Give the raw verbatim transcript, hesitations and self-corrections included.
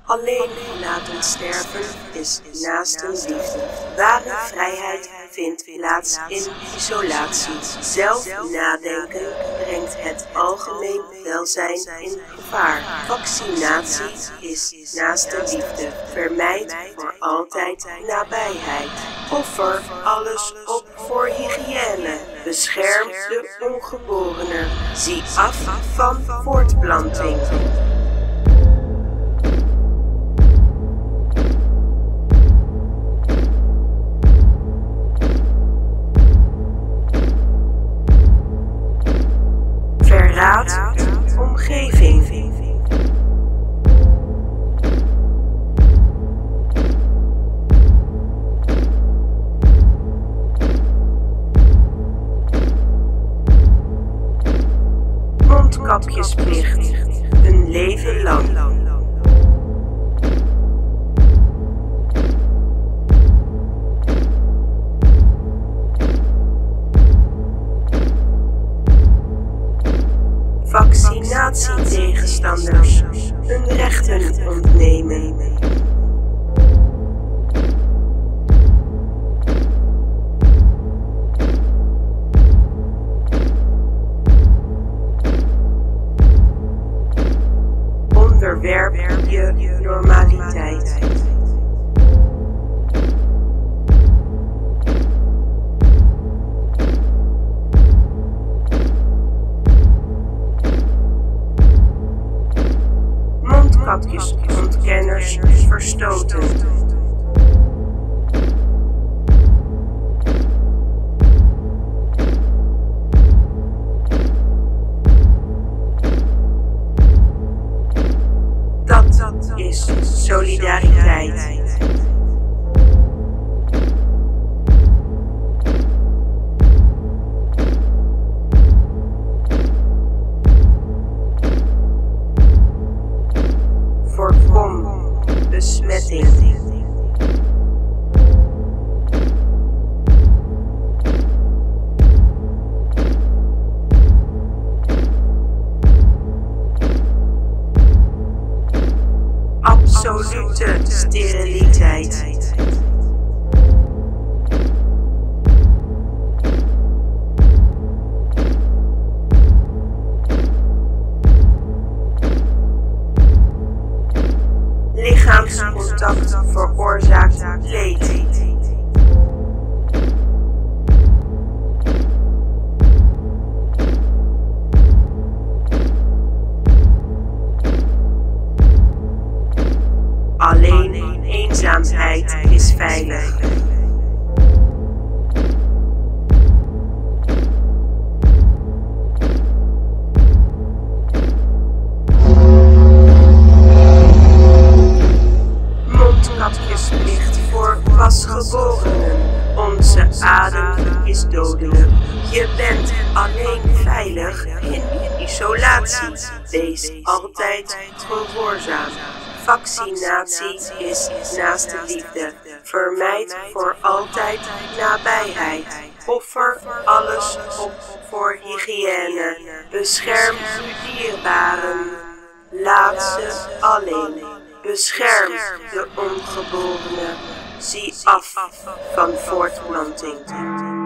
Alleen laten sterven is naastenliefde. Ware vrijheid vindt plaats in isolatie. Zelf nadenken brengt het algemeen welzijn in gevaar. Vaccinatie is naastenliefde. Vermijd voor altijd nabijheid. Offer alles op voor hygiëne. Bescherm de ongeborenen. Zie af van voortplanting. Verraad de omgeving. Mondkapjesplicht, een leven lang. Vaccinatietegenstanders hun rechten ontnemen. Onderwerp je normaliteit. Mondkapjesontkenners verstoten. Dat is solidariteit. Voorkom besmetting. Absolute steriliteit. Lichaamscontact veroorzaakt leed. Alleen eenzaamheid is veilig. Mondkapjesplicht voor pasgeborenen. Onze adem is dodelijk. Je bent alleen veilig in isolatie. Wees altijd gehoorzaam. Vaccinatie is naastenliefde. Vermijd voor altijd nabijheid. Offer alles op voor hygiëne. Bescherm uw dierbaren. Laat ze alleen. Bescherm de ongeborenen. Zie af van voortplanting.